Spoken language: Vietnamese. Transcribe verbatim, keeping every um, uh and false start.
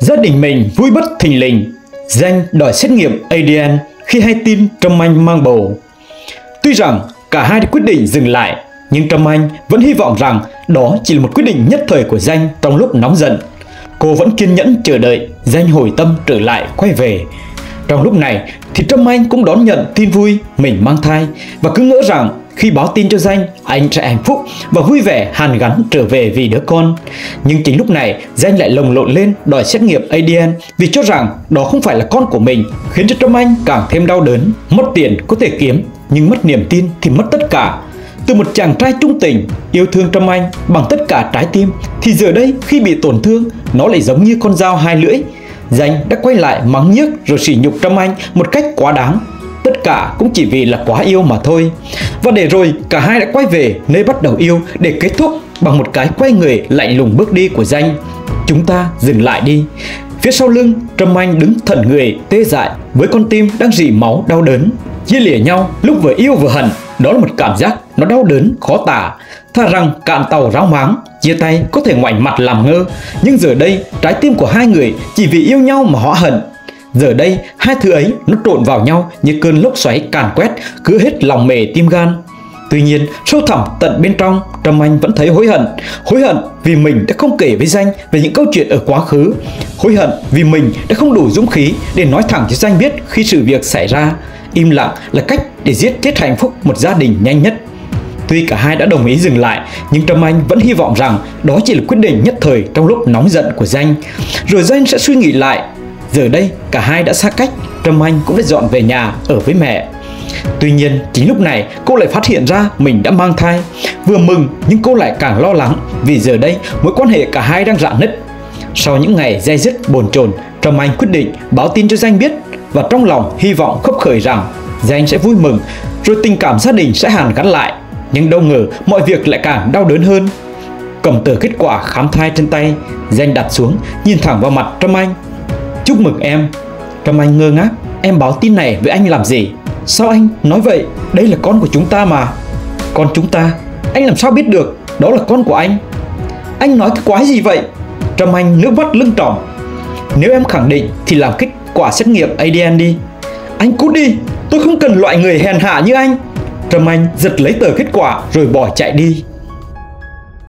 Gia đình mình vui bất thình lình, Danh đòi xét nghiệm a đê en khi hay tin Trâm Anh mang bầu. Tuy rằng cả hai đã quyết định dừng lại, nhưng Trâm Anh vẫn hy vọng rằng đó chỉ là một quyết định nhất thời của Danh trong lúc nóng giận. Cô vẫn kiên nhẫn chờ đợi Danh hồi tâm trở lại quay về. Trong lúc này thì Trâm Anh cũng đón nhận tin vui mình mang thai và cứ ngỡ rằng khi báo tin cho Danh, anh sẽ hạnh phúc và vui vẻ hàn gắn trở về vì đứa con. Nhưng chính lúc này Danh lại lồng lộn lên đòi xét nghiệm a đê en vì cho rằng đó không phải là con của mình, khiến cho Trâm Anh càng thêm đau đớn. Mất tiền có thể kiếm, nhưng mất niềm tin thì mất tất cả. Từ một chàng trai trung tình yêu thương Trâm Anh bằng tất cả trái tim, thì giờ đây khi bị tổn thương, nó lại giống như con dao hai lưỡi. Danh đã quay lại mắng nhiếc rồi sỉ nhục Trâm Anh một cách quá đáng. Tất cả cũng chỉ vì là quá yêu mà thôi. Và để rồi cả hai đã quay về nơi bắt đầu yêu để kết thúc bằng một cái quay người lạnh lùng bước đi của Danh. Chúng ta dừng lại đi. Phía sau lưng Trâm Anh đứng thẫn người tê dại với con tim đang rỉ máu đau đớn. Chia lìa nhau lúc vừa yêu vừa hận, đó là một cảm giác nó đau đớn khó tả. Thà rằng cạn tàu ráo máng, chia tay có thể ngoảnh mặt làm ngơ, nhưng giờ đây trái tim của hai người chỉ vì yêu nhau mà họ hận. Giờ đây hai thứ ấy nó trộn vào nhau như cơn lốc xoáy càn quét, cứ hết lòng mề tim gan. Tuy nhiên sâu thẳm tận bên trong, Trâm Anh vẫn thấy hối hận. Hối hận vì mình đã không kể với Danh về những câu chuyện ở quá khứ. Hối hận vì mình đã không đủ dũng khí để nói thẳng cho Danh biết khi sự việc xảy ra. Im lặng là cách để giết chết hạnh phúc một gia đình nhanh nhất. Tuy cả hai đã đồng ý dừng lại, nhưng Trâm Anh vẫn hy vọng rằng đó chỉ là quyết định nhất thời trong lúc nóng giận của Danh. Rồi Danh sẽ suy nghĩ lại. Giờ đây cả hai đã xa cách, Trâm Anh cũng đã dọn về nhà ở với mẹ. Tuy nhiên chính lúc này cô lại phát hiện ra mình đã mang thai. Vừa mừng nhưng cô lại càng lo lắng, vì giờ đây mối quan hệ cả hai đang rạn nứt. Sau những ngày day dứt bồn chồn, Trâm Anh quyết định báo tin cho Danh biết, và trong lòng hy vọng khấp khởi rằng Danh sẽ vui mừng, rồi tình cảm gia đình sẽ hàn gắn lại. Nhưng đâu ngờ mọi việc lại càng đau đớn hơn. Cầm tờ kết quả khám thai trên tay, Danh đặt xuống nhìn thẳng vào mặt Trâm Anh. Chúc mừng em. Trâm Anh ngơ ngác. Em báo tin này với anh làm gì? Sao anh nói vậy? Đây là con của chúng ta mà. Con chúng ta? Anh làm sao biết được đó là con của anh? Anh nói cái quái gì vậy? Trâm Anh nước mắt lưng tròng. Nếu em khẳng định thì làm kết quả xét nghiệm a đê en đi. Anh cút đi, tôi không cần loại người hèn hạ như anh. Trâm Anh giật lấy tờ kết quả rồi bỏ chạy đi.